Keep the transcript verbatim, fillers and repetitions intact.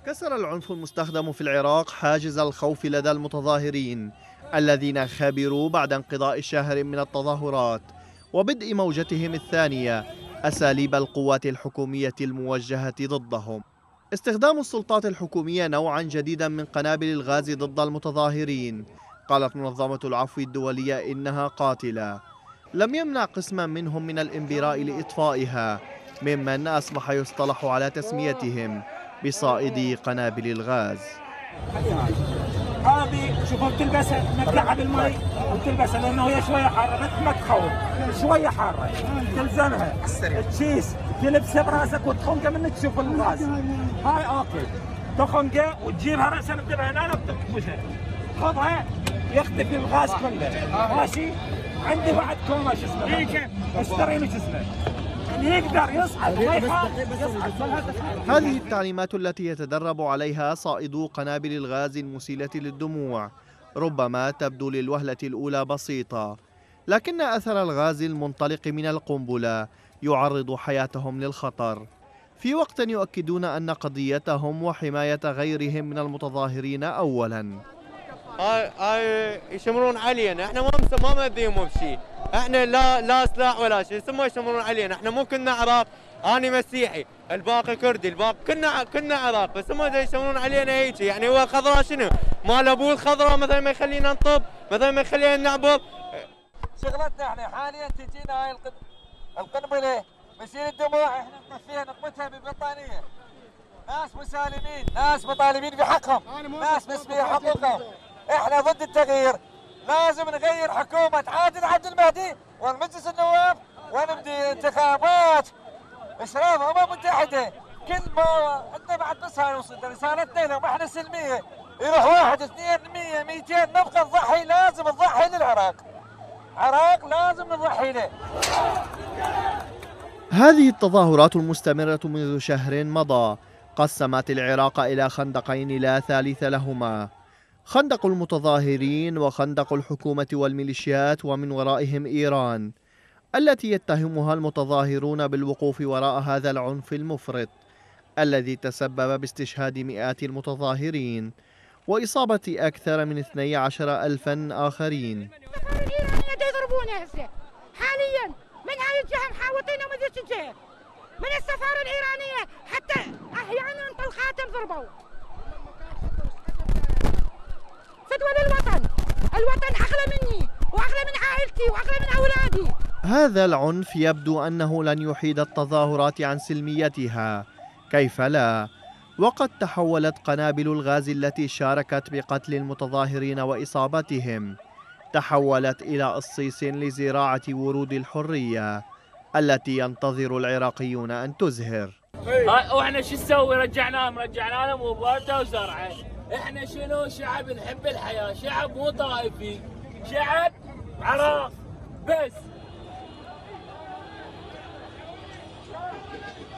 كسر العنف المستخدم في العراق حاجز الخوف لدى المتظاهرين الذين خبروا بعد انقضاء شهر من التظاهرات وبدء موجتهم الثانية أساليب القوات الحكومية الموجهة ضدهم. استخدام السلطات الحكومية نوعا جديدا من قنابل الغاز ضد المتظاهرين، قالت منظمة العفو الدولية إنها قاتلة، لم يمنع قسما منهم من الانبراء لإطفائها، ممن أصبح يصطلح على تسميتهم بصائدي قنابل الغاز. هذه شوفوا بتلبسها تنقعها بالمي وتلبسها لانه هي شويه حاره، مثل ما تخوف شويه حاره تلزمها تشيس تلبسها براسك وتخنقه منك تشوف الغاز. هاي اوكي تخنقه وتجيبها راسا بتبها هنا وبتكبشها خذها يختفي الغاز كله ماشي. عندي بعد كوما شو اسمه اشتري له شو اسمه يقدر يصعد ما يخاف يصعد. هذه التعليمات التي يتدرب عليها صائدو قنابل الغاز المسيلة للدموع ربما تبدو للوهلة الأولى بسيطة، لكن أثر الغاز المنطلق من القنبلة يعرض حياتهم للخطر، في وقت يؤكدون أن قضيتهم وحماية غيرهم من المتظاهرين أولاً. هاي هاي يشمرون علينا، احنا ما ما ماذيهم بشيء، احنا لا لا سلاح ولا شيء، ثم يشمرون علينا، احنا مو كنا عراق، انا مسيحي، الباقي كردي، الباقي كنا كنا عراق، بس هم يشمرون علينا هيك، يعني هو الخضراء شنو؟ مال ابوه الخضراء مثلا ما يخلينا نطب، مثلا ما يخلينا نعبر. شغلتنا احنا حاليا تجينا هاي القنبله مسيل الدموع احنا نطفيها نقمتها ببطانيه. ناس مسالمين، ناس مطالبين بحقهم، ناس مسبيه حقوقهم. احنا ضد التغيير، لازم نغير حكومة عادل عبد المهدي والمجلس النواب ونبدي انتخابات اشراف امم متحدة. كل ما عندنا بعد بس هاي وصلنا رسالتنا لهم احنا سلمية، يروح واحد اثنين مية ميتين نبقى نضحي، لازم نضحي للعراق، عراق لازم نضحي له. هذه التظاهرات المستمرة منذ شهر مضى قسمت العراق إلى خندقين لا ثالث لهما، خندق المتظاهرين وخندق الحكومة والميليشيات، ومن ورائهم إيران التي يتهمها المتظاهرون بالوقوف وراء هذا العنف المفرط الذي تسبب باستشهاد مئات المتظاهرين وإصابة أكثر من اثني عشر ألفا آخرين. يضربونا هسه حاليا من هاي الجهة محاوطينهم من ذيك الجهة، من السفارة الإيرانية حتى أحيانا طلقات ضربوا. فدوى للوطن، الوطن أغلى مني وأغلى من عائلتي وأغلى من أولادي. هذا العنف يبدو أنه لن يحيد التظاهرات عن سلميتها، كيف لا؟ وقد تحولت قنابل الغاز التي شاركت بقتل المتظاهرين وإصابتهم تحولت إلى أصيص لزراعة ورود الحرية التي ينتظر العراقيون أن تزهر. واحنا شو نسوي؟ رجعناهم رجعنا لهم مبارته وزرعه. احنا شنو؟ شعب نحب الحياه، شعب مو طائفي، شعب عراق بس.